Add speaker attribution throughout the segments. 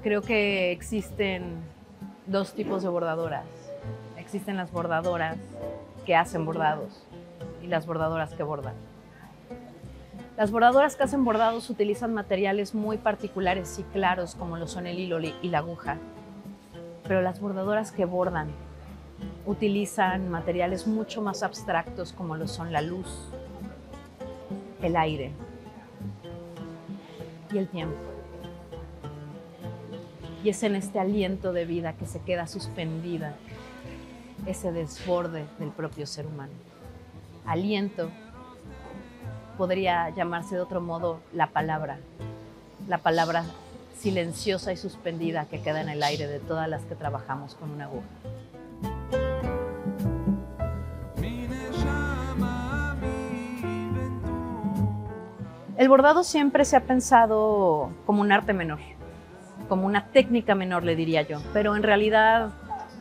Speaker 1: Creo que existen dos tipos de bordadoras. Existen las bordadoras que hacen bordados y las bordadoras que bordan. Las bordadoras que hacen bordados utilizan materiales muy particulares y claros como lo son el hilo y la aguja, pero las bordadoras que bordan utilizan materiales mucho más abstractos como lo son la luz, el aire y el tiempo. Y es en este aliento de vida que se queda suspendida ese desborde del propio ser humano. Aliento podría llamarse de otro modo la palabra silenciosa y suspendida que queda en el aire de todas las que trabajamos con una aguja. El bordado siempre se ha pensado como un arte menor, como una técnica menor, le diría yo, pero en realidad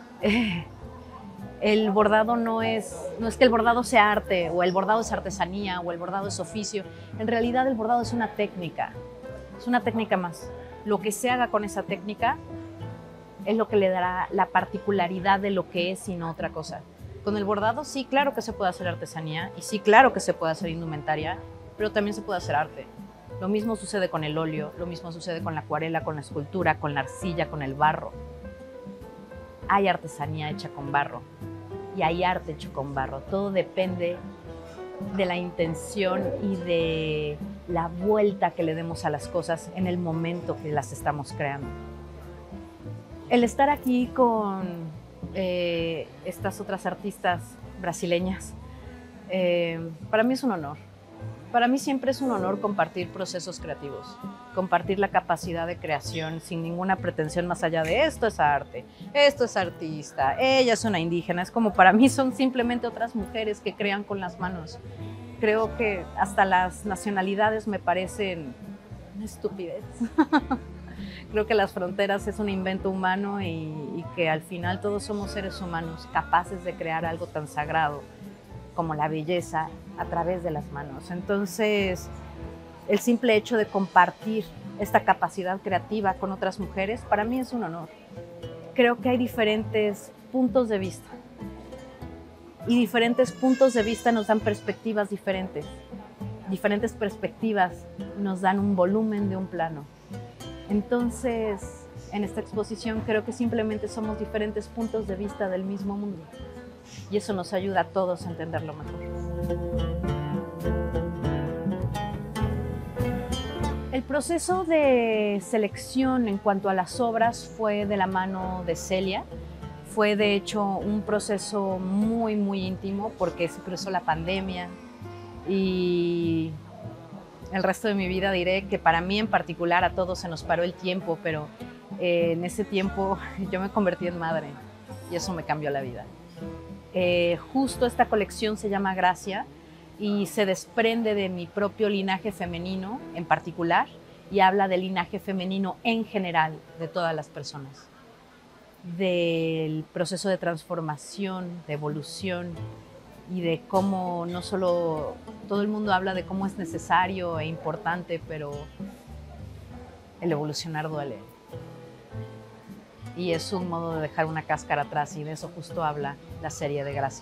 Speaker 1: el bordado no es que el bordado sea arte, o el bordado es artesanía, o el bordado es oficio. En realidad el bordado es una técnica más. Lo que se haga con esa técnica es lo que le dará la particularidad de lo que es y no otra cosa. Con el bordado sí, claro que se puede hacer artesanía, y sí, claro que se puede hacer indumentaria, pero también se puede hacer arte. Lo mismo sucede con el óleo, lo mismo sucede con la acuarela, con la escultura, con la arcilla, con el barro. Hay artesanía hecha con barro y hay arte hecho con barro. Todo depende de la intención y de la vuelta que le demos a las cosas en el momento que las estamos creando. El estar aquí con estas otras artistas brasileñas, para mí es un honor. Para mí siempre es un honor compartir procesos creativos, compartir la capacidad de creación sin ninguna pretensión más allá de esto es arte, esto es artista, ella es una indígena. Es como para mí son simplemente otras mujeres que crean con las manos. Creo que hasta las nacionalidades me parecen una estupidez. Creo que las fronteras es un invento humano y que al final todos somos seres humanos capaces de crear algo tan sagrado como la belleza a través de las manos. Entonces, el simple hecho de compartir esta capacidad creativa con otras mujeres, para mí es un honor. Creo que hay diferentes puntos de vista y diferentes puntos de vista nos dan perspectivas diferentes. Diferentes perspectivas nos dan un volumen de un plano. Entonces, en esta exposición creo que simplemente somos diferentes puntos de vista del mismo mundo. Y eso nos ayuda a todos a entenderlo mejor. El proceso de selección en cuanto a las obras fue de la mano de Celia. Fue de hecho un proceso muy, muy íntimo porque se cruzó la pandemia y el resto de mi vida diré que para mí en particular a todos se nos paró el tiempo, pero en ese tiempo yo me convertí en madre y eso me cambió la vida. Justo esta colección se llama Gracia y se desprende de mi propio linaje femenino en particular y habla del linaje femenino en general de todas las personas, del proceso de transformación, de evolución y de cómo no solo todo el mundo habla de cómo es necesario e importante, pero el evolucionar duele. Y es un modo de dejar una cáscara atrás y de eso justo habla la serie de Gracia.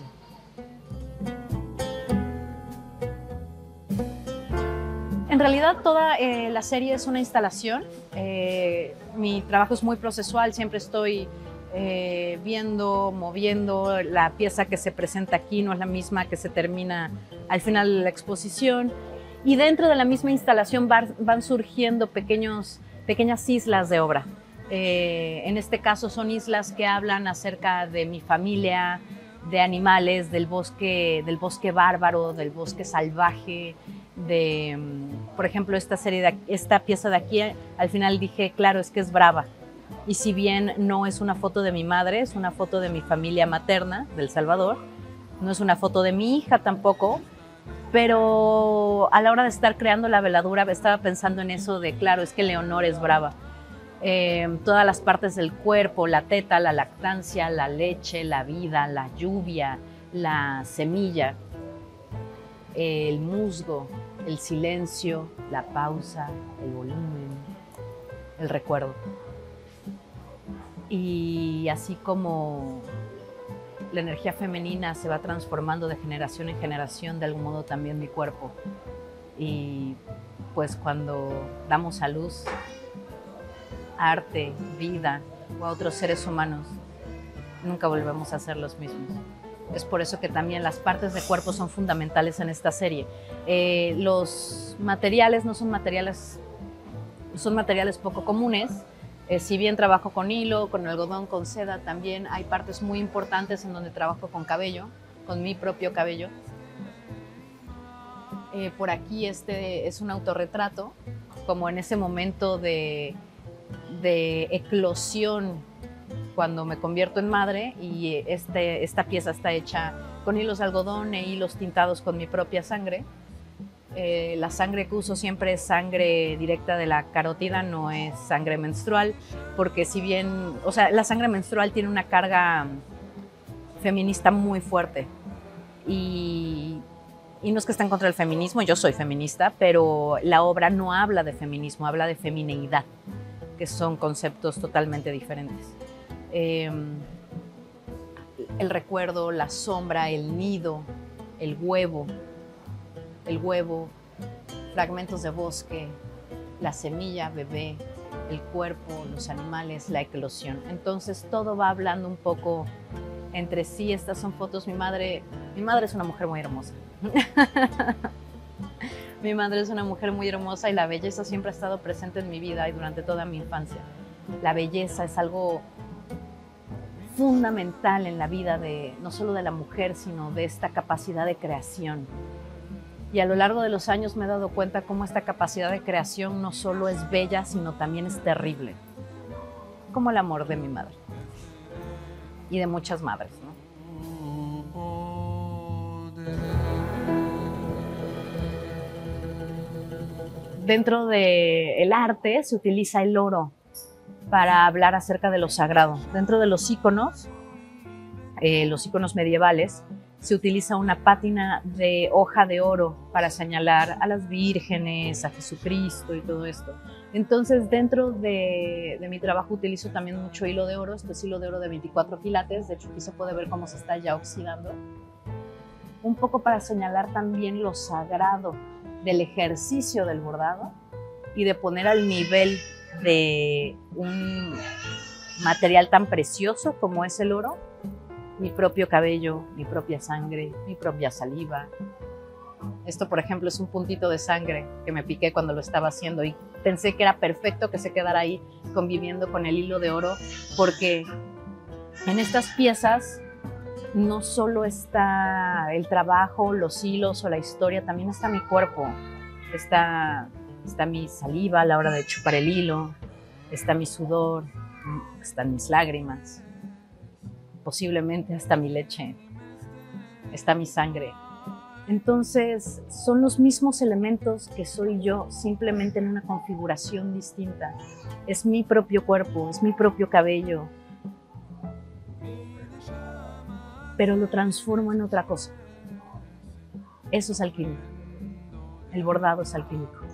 Speaker 1: En realidad toda la serie es una instalación. Mi trabajo es muy procesual, siempre estoy viendo, moviendo. La pieza que se presenta aquí no es la misma que se termina al final de la exposición. Y dentro de la misma instalación van surgiendo pequeñas islas de obra. En este caso son islas que hablan acerca de mi familia, de animales, del bosque bárbaro, del bosque salvaje, por ejemplo, esta pieza de aquí, al final dije, claro, es que es brava. Y si bien no es una foto de mi madre, es una foto de mi familia materna, del Salvador, no es una foto de mi hija tampoco, pero a la hora de estar creando la veladura estaba pensando en eso de, claro, es que Leonor es brava. Todas las partes del cuerpo, la teta, la lactancia, la leche, la vida, la lluvia, la semilla, el musgo, el silencio, la pausa, el volumen, el recuerdo. Y así como la energía femenina se va transformando de generación en generación, de algún modo también mi cuerpo. Y pues cuando damos a luz arte, vida o a otros seres humanos, nunca volvemos a ser los mismos. Es por eso que también las partes de cuerpo son fundamentales en esta serie. Los materiales no son materiales, son materiales poco comunes. Si bien trabajo con hilo, con algodón, con seda, también hay partes muy importantes en donde trabajo con cabello, con mi propio cabello. Por aquí este es un autorretrato, como en ese momento de eclosión cuando me convierto en madre, y esta pieza está hecha con hilos de algodón e hilos tintados con mi propia sangre. La sangre que uso siempre es sangre directa de la carótida, no es sangre menstrual, porque si bien, o sea, la sangre menstrual tiene una carga feminista muy fuerte, y no es que esté en contra del feminismo, yo soy feminista, pero la obra no habla de feminismo, habla de femineidad, que son conceptos totalmente diferentes. El recuerdo, la sombra, el nido, el huevo, fragmentos de bosque, la semilla, bebé, el cuerpo, los animales, la eclosión. Entonces todo va hablando un poco entre sí. Estas son fotos. Mi madre es una mujer muy hermosa. Mi madre es una mujer muy hermosa y la belleza siempre ha estado presente en mi vida y durante toda mi infancia. La belleza es algo fundamental en la vida no solo de la mujer, sino de esta capacidad de creación. Y a lo largo de los años me he dado cuenta cómo esta capacidad de creación no solo es bella, sino también es terrible. Como el amor de mi madre. Y de muchas madres, ¿no? Dentro del arte se utiliza el oro para hablar acerca de lo sagrado. Dentro de los íconos medievales, se utiliza una pátina de hoja de oro para señalar a las vírgenes, a Jesucristo y todo esto. Entonces, dentro de mi trabajo utilizo también mucho hilo de oro. Esto es hilo de oro de 24 quilates. De hecho, aquí se puede ver cómo se está ya oxidando. Un poco para señalar también lo sagrado del ejercicio del bordado y de poner al nivel de un material tan precioso como es el oro, mi propio cabello, mi propia sangre, mi propia saliva. Esto, por ejemplo, es un puntito de sangre que me piqué cuando lo estaba haciendo y pensé que era perfecto que se quedara ahí conviviendo con el hilo de oro, porque en estas piezas no solo está el trabajo, los hilos o la historia, también está mi cuerpo, está mi saliva a la hora de chupar el hilo, está mi sudor, están mis lágrimas, posiblemente hasta mi leche, está mi sangre. Entonces, son los mismos elementos que soy yo, simplemente en una configuración distinta. Es mi propio cuerpo, es mi propio cabello, pero lo transformo en otra cosa. Eso es alquímico. El bordado es alquímico.